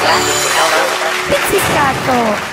Pizzicato.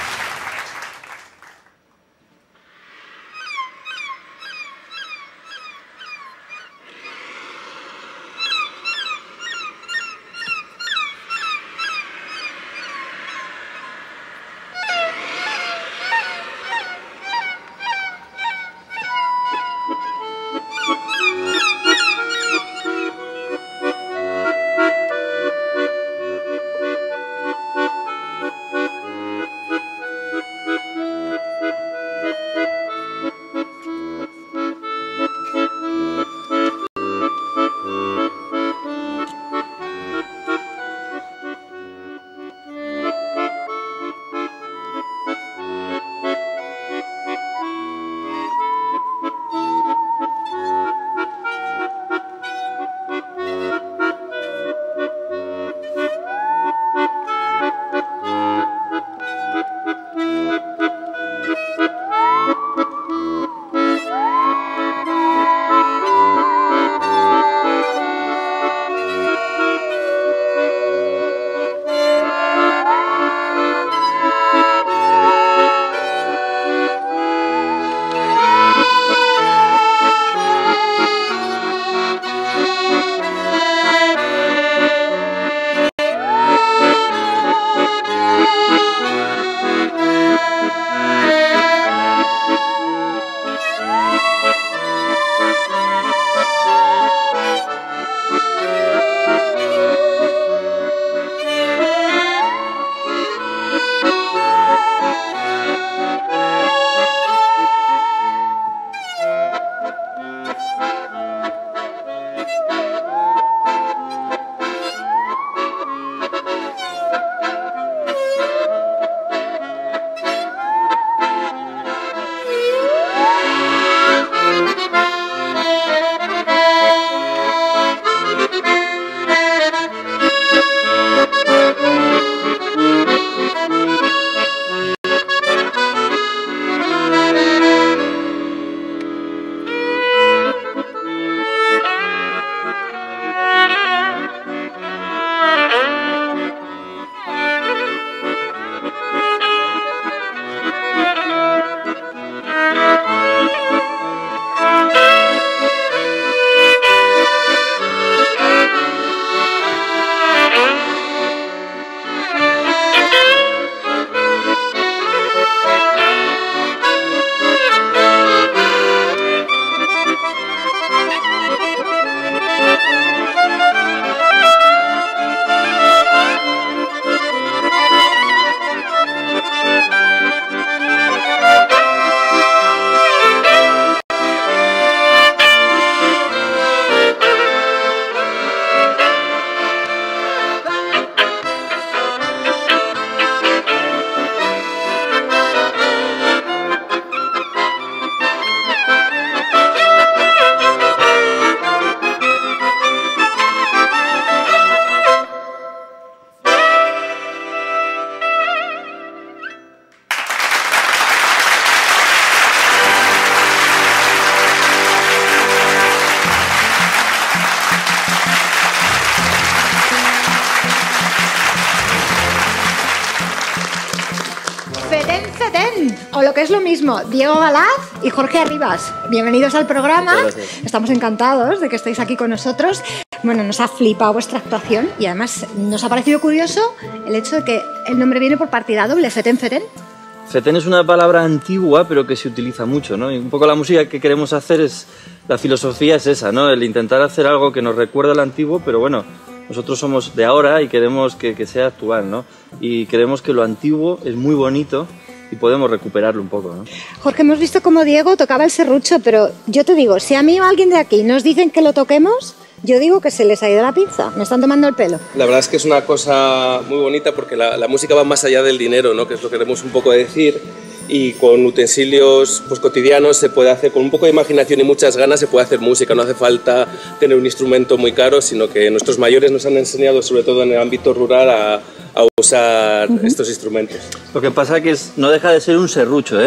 O lo que es lo mismo, Diego Galaz y Jorge Arribas. Bienvenidos al programa. Estamos encantados de que estéis aquí con nosotros. Bueno, nos ha flipado vuestra actuación y además nos ha parecido curioso el hecho de que el nombre viene por partida doble, Feten Feten. Feten es una palabra antigua pero que se utiliza mucho, ¿no? Y un poco la música que queremos hacer es, la filosofía es esa, ¿no? El intentar hacer algo que nos recuerda al antiguo, pero bueno, nosotros somos de ahora y queremos que sea actual, ¿no? Y creemos que lo antiguo es muy bonito y podemos recuperarlo un poco, ¿no? Jorge, hemos visto cómo Diego tocaba el serrucho, pero yo te digo, si a mí o a alguien de aquí nos dicen que lo toquemos, yo digo que se les ha ido la pinza, me están tomando el pelo. La verdad es que es una cosa muy bonita porque la música va más allá del dinero, ¿no? Que es lo que queremos un poco decir, y con utensilios pues, cotidianos se puede hacer, con un poco de imaginación y muchas ganas se puede hacer música, no hace falta tener un instrumento muy caro, sino que nuestros mayores nos han enseñado, sobre todo en el ámbito rural, a usar estos instrumentos. Lo que pasa es que no deja de ser un serrucho, ¿eh?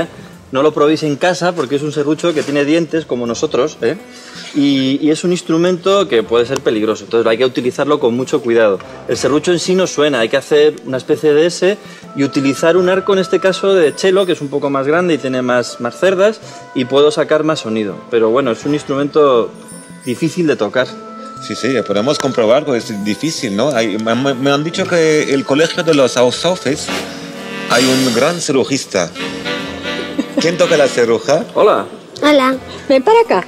no lo probéis en casa porque es un serrucho que tiene dientes como nosotros, ¿eh? Y es un instrumento que puede ser peligroso, entonces hay que utilizarlo con mucho cuidado. El serrucho en sí no suena, hay que hacer una especie de S y utilizar un arco, en este caso de cello, que es un poco más grande y tiene más cerdas, y puedo sacar más sonido. Pero bueno, es un instrumento difícil de tocar. Sí, sí, podemos comprobar que es difícil, ¿no? Me han dicho que el colegio de los Ausofes hay un gran cirujista. ¿Quién toca la ceruja? Hola. Hola. Ven para acá.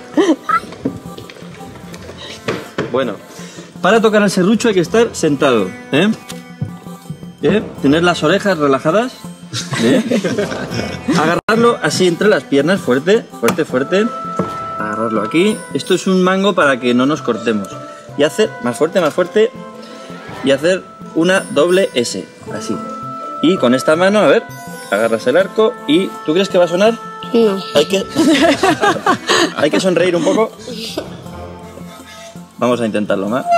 Bueno, para tocar el serrucho hay que estar sentado, ¿eh? Tener las orejas relajadas, ¿eh? Agarrarlo así entre las piernas, fuerte, fuerte, fuerte. Agarrarlo aquí. Esto es un mango para que no nos cortemos. Y hacer más fuerte, y hacer una doble S, así. Y con esta mano, a ver, agarras el arco y... ¿Tú crees que va a sonar? No. Hay que sonreír un poco. Vamos a intentarlo más.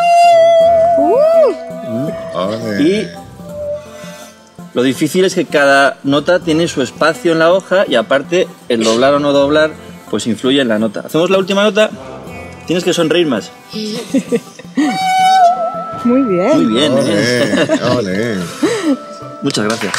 Y lo difícil es que cada nota tiene su espacio en la hoja y aparte el doblar o no doblar pues influye en la nota. Hacemos la última nota. Tienes que sonreír más. Muy bien. Muy bien. Ole. Muchas gracias.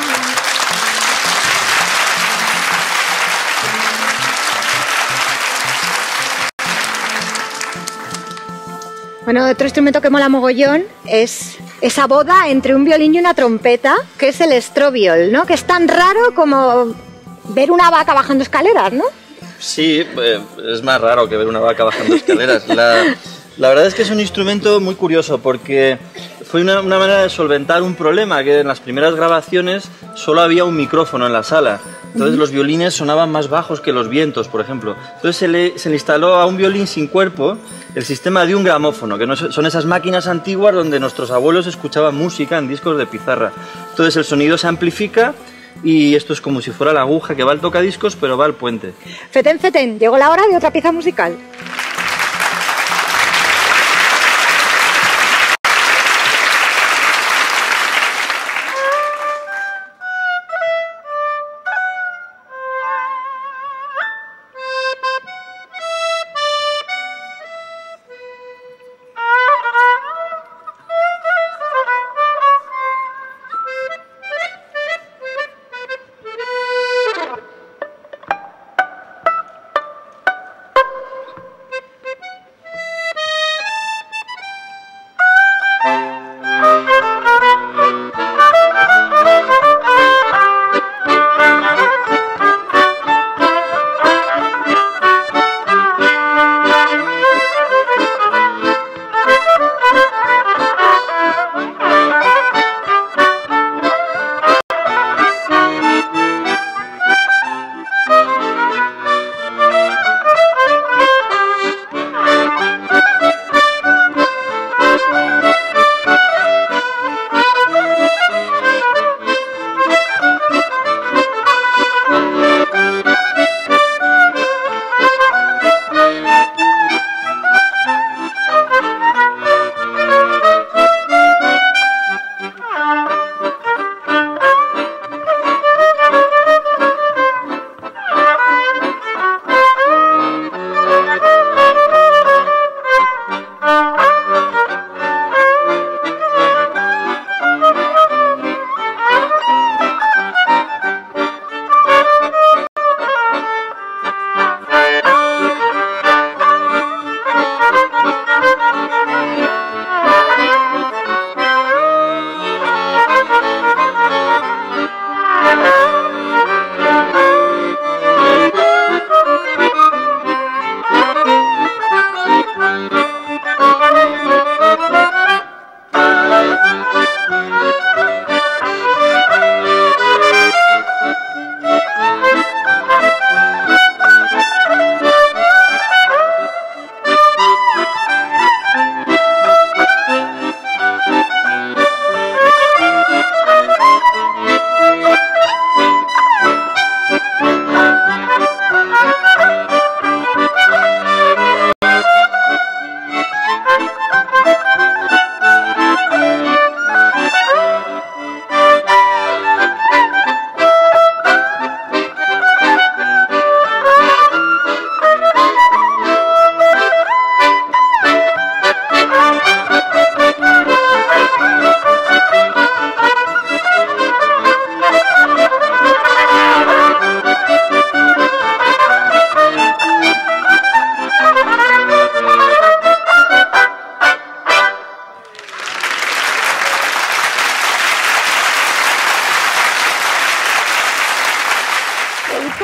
Bueno, otro instrumento que mola mogollón es esa boda entre un violín y una trompeta, que es el estrobiol, ¿no? Que es tan raro como ver una vaca bajando escaleras, ¿no? Sí, es más raro que ver una vaca bajando escaleras. La verdad es que es un instrumento muy curioso porque fue una manera de solventar un problema, que en las primeras grabaciones solo había un micrófono en la sala. Entonces los violines sonaban más bajos que los vientos, por ejemplo. Entonces se le instaló a un violín sin cuerpo el sistema de un gramófono, que no son esas máquinas antiguas donde nuestros abuelos escuchaban música en discos de pizarra. Entonces el sonido se amplifica y esto es como si fuera la aguja que va al tocadiscos, pero va al puente. Feten, feten, llegó la hora de otra pieza musical.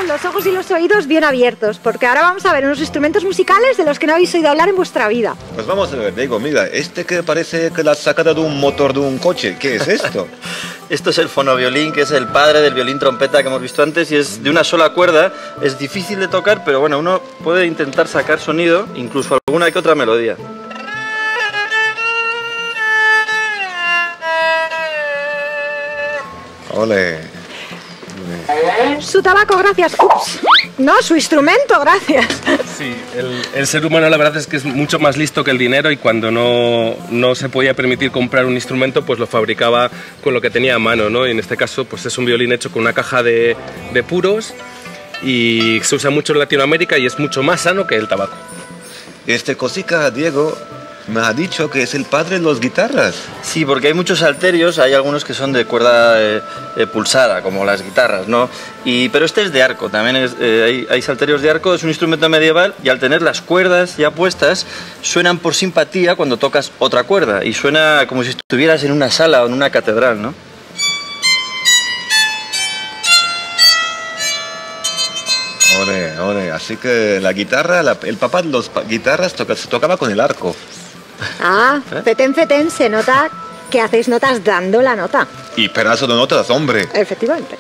los ojos y los oídos bien abiertos, porque ahora vamos a ver unos instrumentos musicales de los que no habéis oído hablar en vuestra vida. Pues vamos a ver, Diego, mira, este que parece que la has sacado de un motor de un coche, ¿qué es esto? Esto es el fonoviolín, que es el padre del violín trompeta que hemos visto antes y es de una sola cuerda. Es difícil de tocar, pero bueno, uno puede intentar sacar sonido, incluso alguna que otra melodía. Ole. Su tabaco, gracias. Ups. No, su instrumento, gracias. Sí, el ser humano la verdad es que es mucho más listo que el dinero y cuando no se podía permitir comprar un instrumento, pues lo fabricaba con lo que tenía a mano, ¿no? Y en este caso, pues es un violín hecho con una caja de puros y se usa mucho en Latinoamérica y es mucho más sano que el tabaco. Este cosica, Diego, me ha dicho que es el padre de las guitarras. Sí, porque hay muchos salterios, hay algunos que son de cuerda pulsada, como las guitarras, ¿no? Pero este es de arco, también hay salterios de arco, es un instrumento medieval y al tener las cuerdas ya puestas, suenan por simpatía cuando tocas otra cuerda y suena como si estuvieras en una sala o en una catedral, ¿no? Ole, ole, así que la guitarra, el papá de las guitarras se tocaba con el arco. Ah, fetén, fetén, se nota que hacéis notas dando la nota. Y pedazo de notas, hombre. Efectivamente.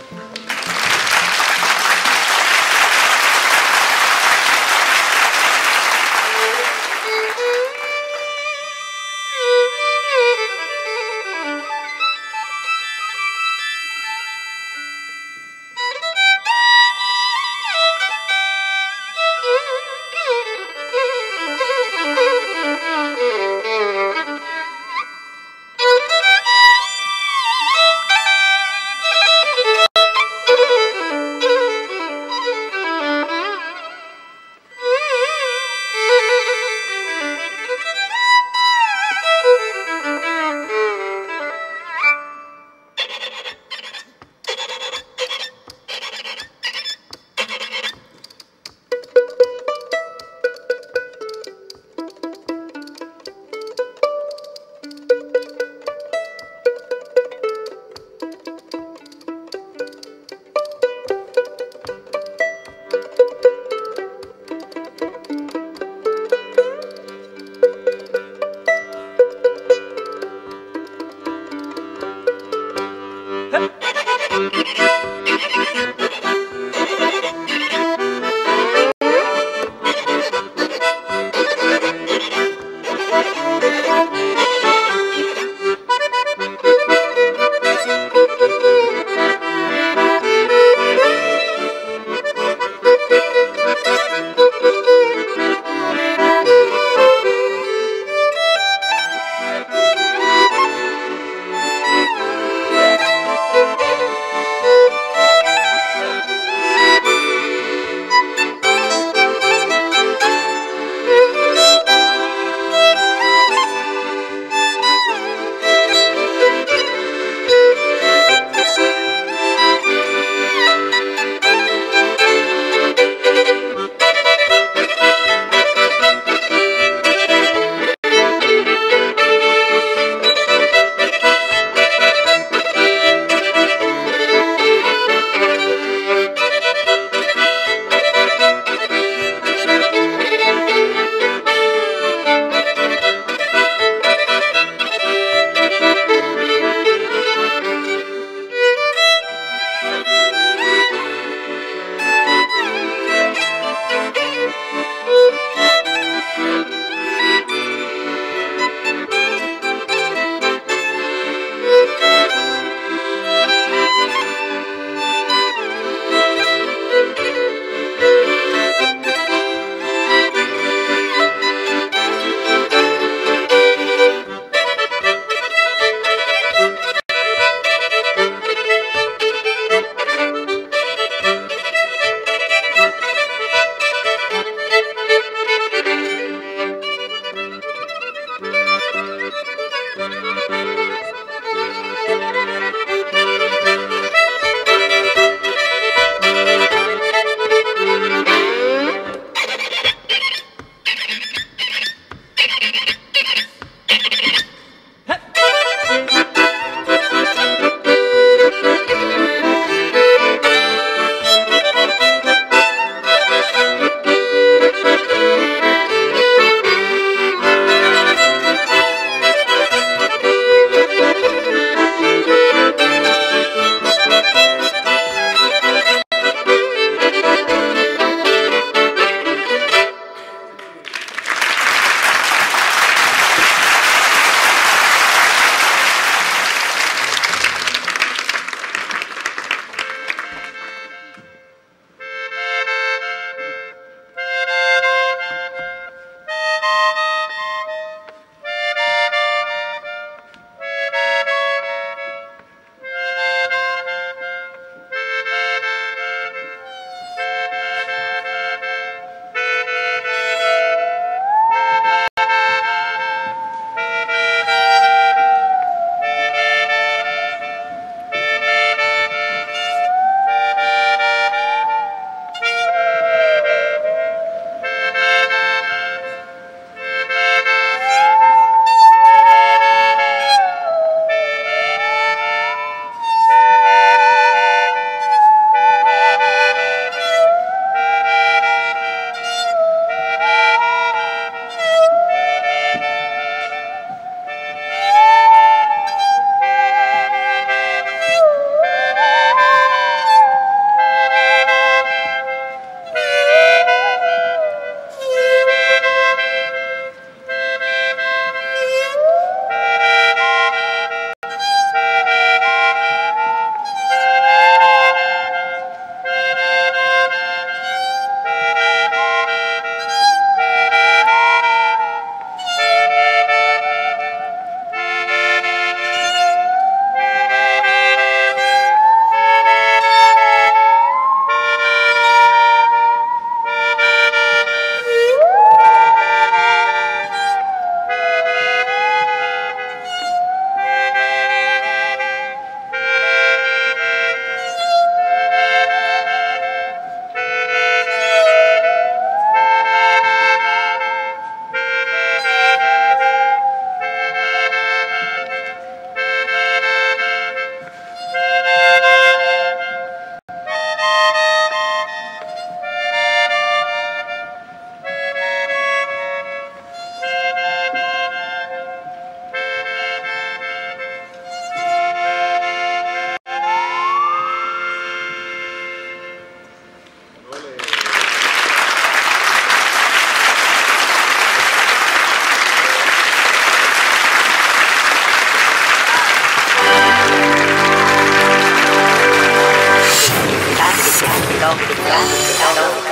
Because I know